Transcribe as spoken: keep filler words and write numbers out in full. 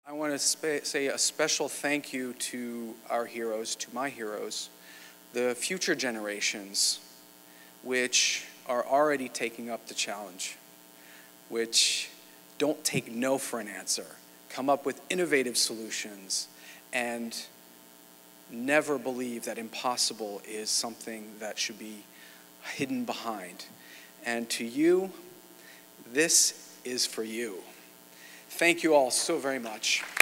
I want to say a special thank you to our heroes, to my heroes, the future generations, which are already taking up the challenge, which don't take no for an answer, come up with innovative solutions, and never believe that impossible is something that should be hidden behind. And to you, this is for you. Thank you all so very much.